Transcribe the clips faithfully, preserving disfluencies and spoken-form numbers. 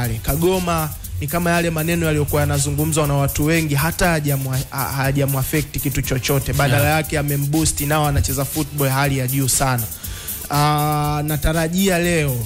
pale. Kagoma ni kama yale maneno yaliyokuwa yanazungumzwa na watu wengi, hata hajamuaffect kitu chochote, badala yeah. yake amemboost, nao anacheza football hali ya juu sana. Uh, natarajia leo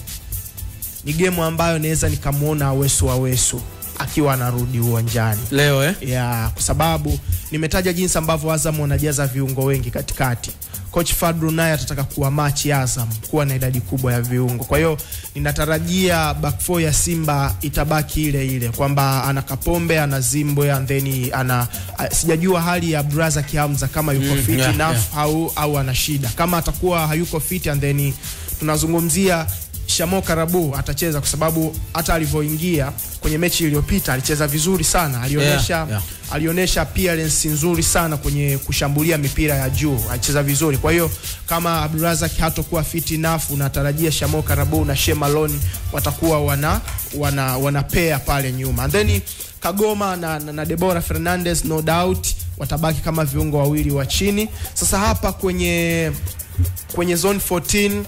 ni game ambayo naweza nikamuona Awesu Awesu akiwa anarudi uwanjani leo eh yeah, kwa sababu nimetaja jinsi ambavyo Azam wanajaza viungo wengi katikati. Coach Fadlu naye atataka kuwa match Azam kuwa na idadi kubwa ya viungo. Kwa hiyo ninatarajia back four ya Simba itabaki ile ile, kwamba ana Kapombe, ana Zimbwe, and then ana uh, sijajua hali ya Braza Kihamza kama yuko mm, fit yeah, enough yeah. au au ana shida. Kama atakuwa hayuko fit, and then tunazungumzia Shamo Karabu atacheza, kwa sababu hata alivyoingia kwenye mechi iliyopita alicheza vizuri sana. Alionyesha yeah, yeah. alionyesha appearance nzuri sana kwenye kushambulia mipira ya juu. Alicheza vizuri. Kwa hiyo kama Abdurazak hatakuwa fit enough, unatarajia Shamo Karabu na Shemalon watakuwa wana wana wanapea pale nyuma. And then Kagoma na, na, na Deborah Fernandez no doubt watabaki kama viungo wawili wa chini. Sasa hapa kwenye kwenye zone fourteen,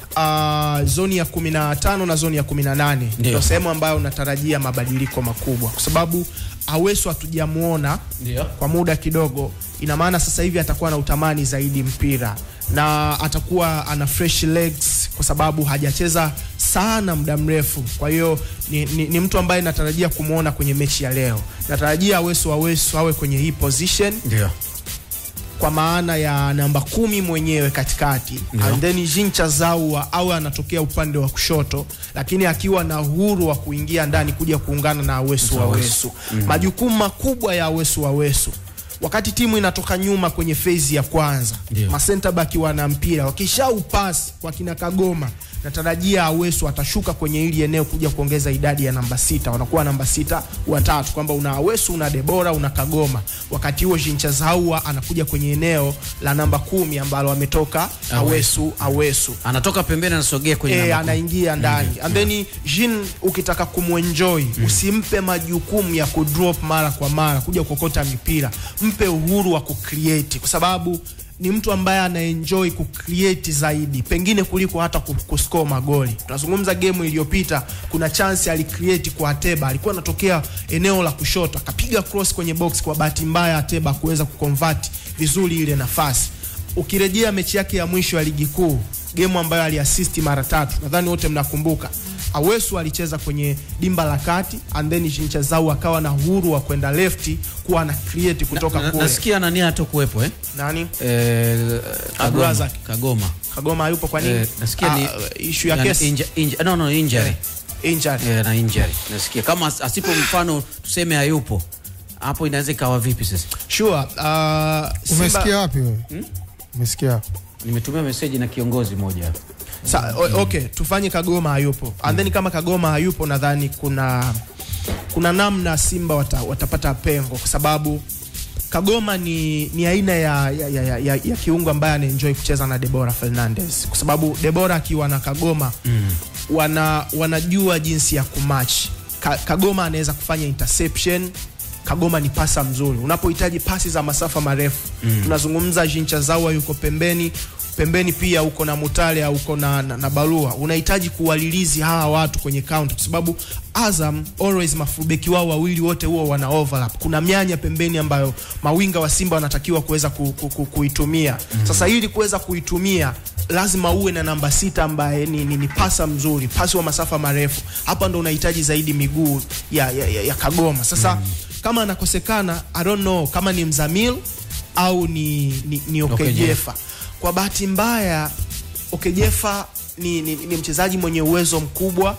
Uh, zoni ya kumi na tano na zoni ya kumi na nane ndio sehemu ambayo unatarajia mabadiliko makubwa, kwa sababu Awesu hatujamuona kwa muda kidogo. Ina maana sasa hivi atakuwa na utamani zaidi mpira na atakuwa ana fresh legs, kwa sababu hajacheza sana muda mrefu. Kwa hiyo ni, ni, ni mtu ambaye natarajia kumuona kwenye mechi ya leo. Natarajia Awesu Awesu awe kwenye hii position ndio, kwa maana ya namba kumi mwenyewe katikati, yeah. and then Jincha Zawa au anatokea upande wa kushoto, lakini akiwa na uhuru wa kuingia ndani kuja kuungana na Awesu Awesu. Mm -hmm. Majukumu makubwa ya Awesu Awesu wakati timu inatoka nyuma kwenye phase ya kwanza, yeah. ma center back wana mpira, wakisha upasi kwa kina Kagoma, natarajia Awesu atashuka kwenye hili eneo kuja kuongeza idadi ya namba sita. Wanakuwa namba sita watatu, kwamba una Awesu, una Deborah, una Kagoma. Wakati huo Jincha Zawa anakuja kwenye eneo la namba kumi ambalo ametoka Awesu Awesu. Anatoka pembeni anasogea kwenye e, namba anaingia ndani. Mm-hmm. And then Jin ukitaka kumuenjoy, mm. usimpe majukumu ya kudrop mara kwa mara kuja kukota mipira. Mpe uhuru wa kucreate, kwa sababu ni mtu ambaye anaenjoy kucreate zaidi pengine kuliko hata kuscore magoli. Tunazungumza game iliyopita, kuna chance alicreate kwa Ateba, alikuwa anatokea eneo la kushoto akapiga cross kwenye box, kwa bahati mbaya Ateba kuweza kuconvert vizuri ile nafasi. Ukirejea mechi yake ya mwisho ya ligi kuu, game ambayo aliassist mara tatu, nadhani wote mnakumbuka, Awesu alicheza kwenye dimba la kati, and then Jincha Zawa akawa na uhuru wa kwenda lefti kuwa na create kutoka na, kule. Nasikia nani hatakuwepo eh? Nani? Eh Abdurazak Kagoma. Kagoma hayupo kwa nini? Eh, nasikia ni issue ya kesi. Inja, inja, no no injury. Yeah. Injury. Eh, na injury. Nasikia kama asipo mfano tuseme hayupo, hapo inaweza ikawa vipi sasa? Sure. Uh, umesikia wapi wewe? Hmm? Umesikia? Nimetumia message na kiongozi mmoja hapo. Sa, okay, tufanye Kagoma hayupo. And then kama Kagoma hayupo, nadhani kuna kuna namna Simba wata, watapata pengo, kwa sababu Kagoma ni ni aina ya ya, ya, ya, ya kiungo ambaye anaenjoy kucheza na Deborah Fernandez, kwa sababu Deborah akiwa na Kagoma mm. wana wanajua jinsi ya kumatch. Ka, Kagoma anaweza kufanya interception. Kagoma ni pasa mzuri unapohitaji pasi za masafa marefu. Mm. Tunazungumza Jincha Zawa yuko pembeni, pembeni pia uko na Mutale au uko na, na, na Barua. Unahitaji kuwalilizi hawa watu kwenye counter, kwa sababu Azam always mafubeki wao wawili wote huo wana overlap. Kuna mianya pembeni ambayo mawinga wa Simba wanatakiwa kuweza ku, ku, ku, kuitumia. Mm. Sasa ili kuweza kuitumia lazima uwe na namba sita ambaye ni, ni, ni pasa mzuri, pasi wa masafa marefu. Hapa ndo unahitaji zaidi miguu ya, ya, ya, ya Kagoma. Sasa mm. kama anakosekana, I don't know kama ni Mzamil au ni ni, ni Okejefa. Okay, kwa bahati mbaya Okejefa ni, ni, ni mchezaji mwenye uwezo mkubwa,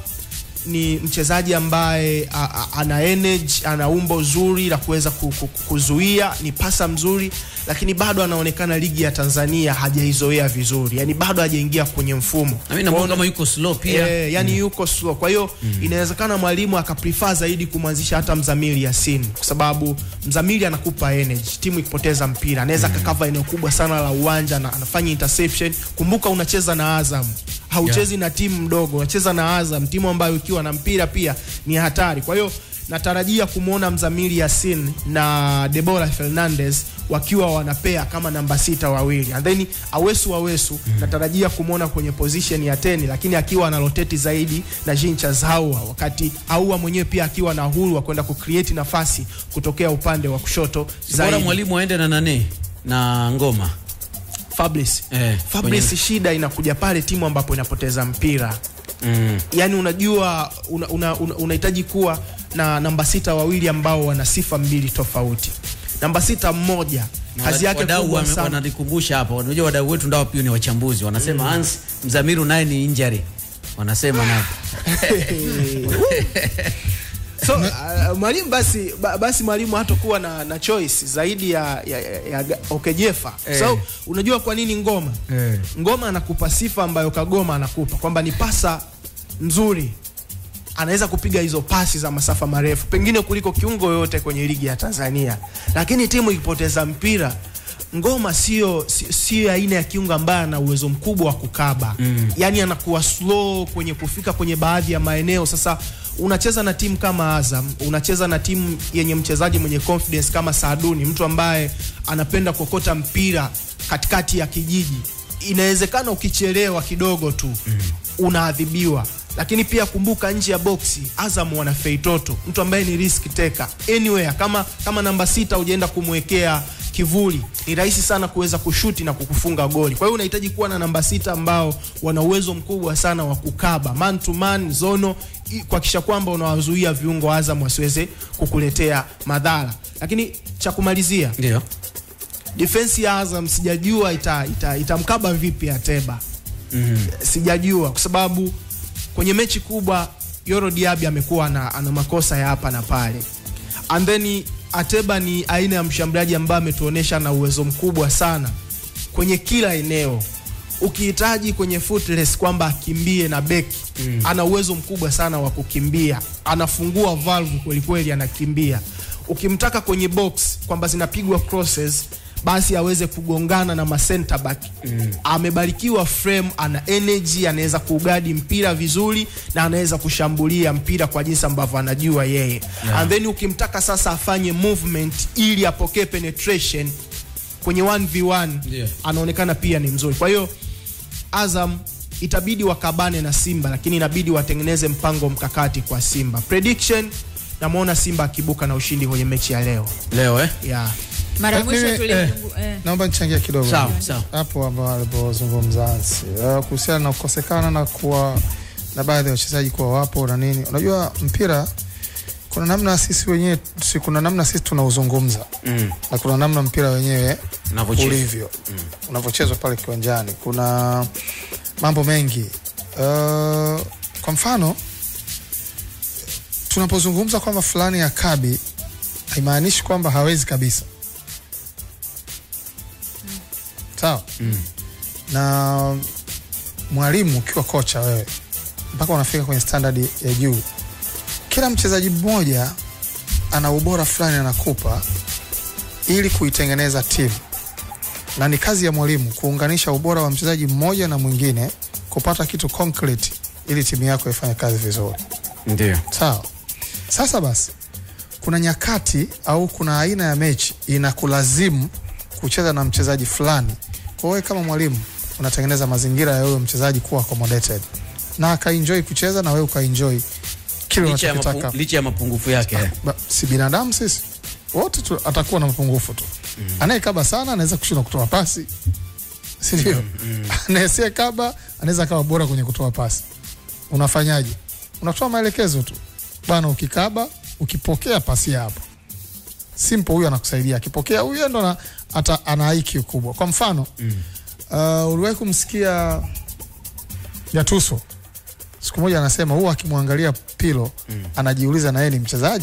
ni mchezaji ambaye a, a, ana energy, ana umbo zuri la kuweza kuzuia, ni pasa mzuri, lakini bado anaonekana ligi ya Tanzania hajaizoea vizuri. Yani bado hajaingia kwenye mfumo. Na mimi naona kama yuko slow pia. Eh, yani mm. yuko slow. Kwa hiyo mm. inawezekana mwalimu akaprefer zaidi kumwanzisha hata Mzamili Yasin, kwa sababu Mzamili anakupa energy. Timu ikipoteza mpira anaweza mm. kakava eneo kubwa sana la uwanja na anafanya interception. Kumbuka unacheza na Azam. Hauchezi yeah. na timu mdogo, unacheza na Azam, timu ambayo ikiwa na mpira pia ni hatari. Kwa hiyo natarajia kumuona Mzamili Yasin na Deborah Fernandez wakiwa wanapea kama namba sita wawili. And then Awesu Awesu mm. natarajia kumuona kwenye position ya teni, lakini akiwa ana rotate zaidi na Jean Charles Ahoua, wakati Ahoua mwenyewe pia akiwa na huru wa kwenda kucreate nafasi kutokea upande wa kushoto zaidi. Bora mwalimu aende na nani? Na Ngoma. Fabrice. Eh, Fabrice kwenye... shida inakuja pale timu ambapo inapoteza mpira. Mm. Yaani unajua unahitaji una, una, una kuwa na namba sita wawili ambao wana sifa mbili tofauti. Namba sita mmoja kazi yake kubwa sana. Wananikumbusha hapa, unajua wadau wetu ndio pia ni wachambuzi. Wanasema mm. Hans Mzamiru naye ni injury. Wanasema nao. So uh, mwalimu basi basi mwalimu hatakuwa na na choice zaidi ya ya, ya, ya Okejefa. Eh. So unajua kwa nini Ngoma? Eh. Ngoma anakupa sifa ambayo Kagoma anakupa, kwamba ni pasa nzuri. Anaweza kupiga hizo pasi za masafa marefu pengine kuliko kiungo yote kwenye ligi ya Tanzania. Lakini timu ikipoteza mpira, Ngoma sio sio aina ya kiungo ambaye ana uwezo mkubwa wa kukaba. Mm. Yaani anakuwa slow kwenye kufika kwenye baadhi ya maeneo. Sasa unacheza na timu kama Azam, unacheza na timu yenye mchezaji mwenye confidence kama Saaduni, mtu ambaye anapenda kokota mpira katikati ya kijiji. Inawezekana ukichelewa kidogo tu mm. unaadhibiwa. Lakini pia kumbuka nje ya boxi Azam wana Feitoto, mtu ambaye ni risk taker. Anywhere kama kama namba sita hujaenda kumwekea kivuli, ni rahisi sana kuweza kushuti na kukufunga goli. Kwa hiyo unahitaji kuwa na namba sita ambao wana uwezo mkubwa sana wa kukaba man to man zono, kuhakikisha kwamba unawazuia viungo Azam wasiweze kukuletea madhara. Lakini cha kumalizia, ndio defense ya Azam sijajua ita itamkaba ita vipi Ateba. Mm. Sijajua kwa sababu kwenye mechi kubwa Yoro Diaby amekuwa na ana makosa ya hapa na pale. And then Ateba ni aina ya mshambuliaji ambaye ametuonesha na uwezo mkubwa sana kwenye kila eneo. Ukihitaji kwenye footless kwamba akimbie na beki, mm. ana uwezo mkubwa sana wa kukimbia. Anafungua valve kweli kweli, anakimbia. Ukimtaka kwenye box kwamba zinapigwa crosses, basi aweze kugongana na ma center back. Mm. Amebarikiwa frame, ana energy, anaweza kuugadi mpira vizuri na anaweza kushambulia mpira kwa jinsi ambavyo anajua yeye. Yeah. And then ukimtaka sasa afanye movement ili apokee penetration kwenye one v one, yeah. anaonekana pia ni mzuri. Kwa hiyo Azam itabidi wakabane na Simba, lakini inabidi watengeneze mpango mkakati kwa Simba. Prediction, namuona Simba akibuka na ushindi kwenye mechi ya leo. Leo eh? Yeah. Mara mwisho tuli naomba nichangie kidogo sawa sawa hapo ambapo alipozungumza uh, kuhusiana na kukosekana na kuwa na baadhi ya wachezaji kwa wapo na nini. Unajua mpira kuna namna sisi wenyewe si kuna namna sisi tunauzungumza mm. na kuna namna mpira wenyewe ulivyo mm. unavochezwa pale kiwanjani. Kuna mambo mengi uh, kwa mfano tunapozungumza kwamba fulani ya kabi haimaanishi kwamba hawezi kabisa. Sawa. Mm. Na mwalimu ukiwa kocha wewe mpaka unafika kwenye standard ya juu, kila mchezaji mmoja ana ubora fulani anakupa ili kuitengeneza timu. Na ni kazi ya mwalimu kuunganisha ubora wa mchezaji mmoja na mwingine kupata kitu concrete ili timu yako ifanye kazi vizuri. Ndio. Sawa. Sasa basi kuna nyakati au kuna aina ya mechi inakulazimu kucheza na mchezaji fulani. Kwa hiyo kama mwalimu unatengeneza mazingira ya wewe mchezaji kuwa accommodated na akaenjoy kucheza na wewe ukaenjoy kile unachotaka licha ya mapungufu yake. Ah, si binadamu sisi wote tu, atakuwa na mapungufu tu. Mm. Anayekaba sana anaweza kushindwa kutoa pasi, si ndio? Mm, mm. Anayesiye kaba anaweza kawa bora kwenye kutoa pasi. Unafanyaje? Unatoa maelekezo tu bwana, ukikaba ukipokea pasi hapo simple, huyu anakusaidia. Akipokea huyu ndo ata ana I Q kubwa. Kwa mfano mm. uh, uliwahi kumsikia Gattuso siku moja anasema huwa akimwangalia Pirlo mm. anajiuliza na yeye ni mchezaji.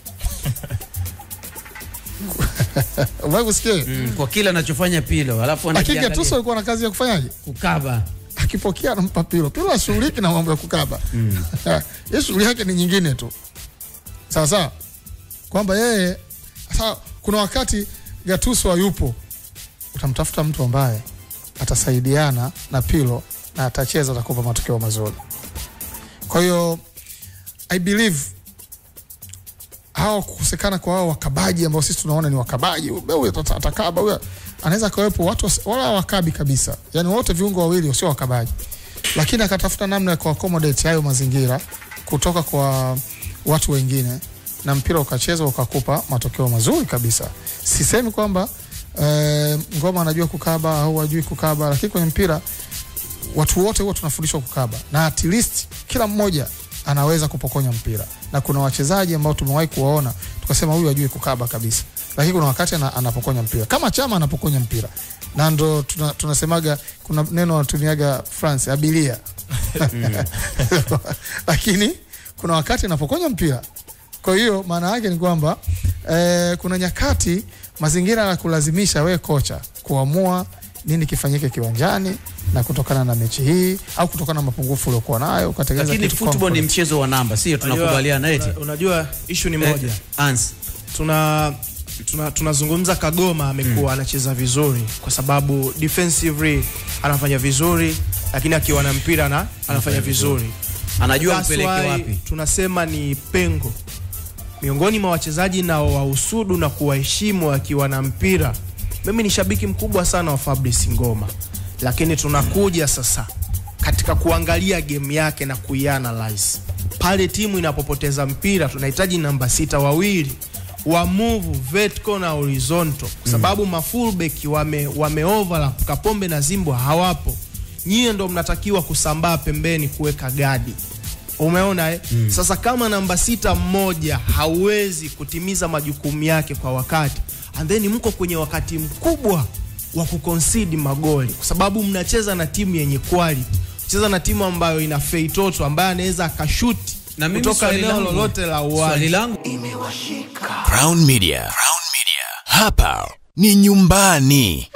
Uliwahi kusikia mm, kwa kila anachofanya Pirlo alafu anajiangalia. Gattuso alikuwa na kazi ya kufanyaje? Kukaba. Akipokea anampa Pirlo. Pirlo ashughuliki na mambo ya kukaba. Mm. Yeye shughuli yake ni nyingine tu. Sawa sawa. Kwamba yeye sasa kuna wakati Gattuso hayupo, utamtafuta mtu ambaye atasaidiana na Pirlo na atacheza, atakupa matokeo mazuri. Kwa hiyo I believe hao kukosekana kwa hao wakabaji ambao sisi tunaona ni wakabaji, huyu atakaba, huyu anaweza kawepo watu wala wakabi kabisa, yani wote viungo wawili sio wakabaji, lakini akatafuta namna ya kuaccommodate hayo mazingira kutoka kwa watu wengine na mpira ukachezwa ukakupa matokeo mazuri kabisa. Sisemi kwamba e, Ngoma anajua kukaba au hajui kukaba, lakini kwenye mpira watu wote huwa tunafundishwa kukaba na at least kila mmoja anaweza kupokonya mpira, na kuna wachezaji ambao tumewahi kuwaona tukasema huyu hajui kukaba kabisa, lakini kuna wakati anapokonya mpira kama Chama anapokonya mpira, na ndo tuna, tunasemaga kuna neno wanatumiaga France abilia lakini kuna wakati anapokonya mpira. Kwa hiyo maana yake ni kwamba eh, kuna nyakati mazingira ya kulazimisha we kocha kuamua nini kifanyike kiwanjani, na kutokana na mechi hii au kutokana na mapungufu uliokuwa nayo ukatengeneza kitu. Lakini football ni mchezo wa namba, sio? Tunakubaliana eti. Una, unajua issue ni moja. Eh, Ans. Tuna tuna tunazungumza Kagoma amekuwa mm. anacheza vizuri kwa sababu defensively anafanya vizuri, lakini akiwa na mpira na anafanya vizuri. Anajua mpeleke wapi. Tunasema ni pengo miongoni mwa wachezaji na wausudu na kuwaheshimu akiwa na mpira. Mimi ni shabiki mkubwa sana wa Fabrice Ngoma, lakini tunakuja sasa katika kuangalia game yake na kuianalyze. Pale timu inapopoteza mpira tunahitaji namba sita wawili wa move vertical na horizontal, kwa sababu mm. mafullback wame wame overlap. Kapombe na Zimbo hawapo, nyie ndo mnatakiwa kusambaa pembeni kuweka gadi. Umeona eh? Mm. Sasa kama namba sita mmoja hauwezi kutimiza majukumu yake kwa wakati, and then mko kwenye wakati mkubwa wa kuconcede magoli, kwa sababu mnacheza na timu yenye quality, mnacheza na timu ambayo ina Feitoto ambaye anaweza akashuti kutoka eneo lolote la uwanja. Swali langu imewashika. Crown Media. Crown Media. Hapa ni nyumbani.